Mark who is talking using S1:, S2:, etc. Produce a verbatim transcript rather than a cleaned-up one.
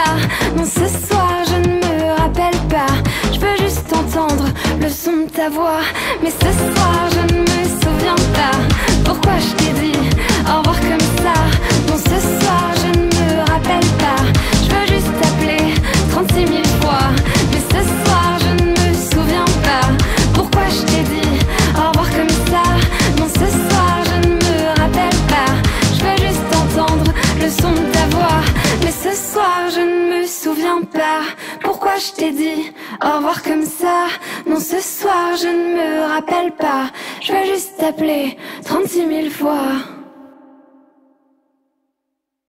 S1: pas. Non, ce soir je ne me rappelle pas. Je veux juste entendre le son de ta voix. Mais ce soir je ne me souviens pas. Pourquoi je t'ai dit au revoir comme ça? Non, ce soir je ne me rappelle pas. Je veux juste t'appeler trente-six mille fois. Mais ce soir je ne me souviens pas. Pourquoi je t'ai dit au revoir comme ça? Non, ce soir je ne me rappelle pas. Je veux juste entendre le son de ta voix. Mais ce soir je ne me souviens pas. Pourquoi je t'ai dit au revoir comme ça? Non, ce soir je ne me rappelle pas. Je veux juste t'appeler trente-six mille fois.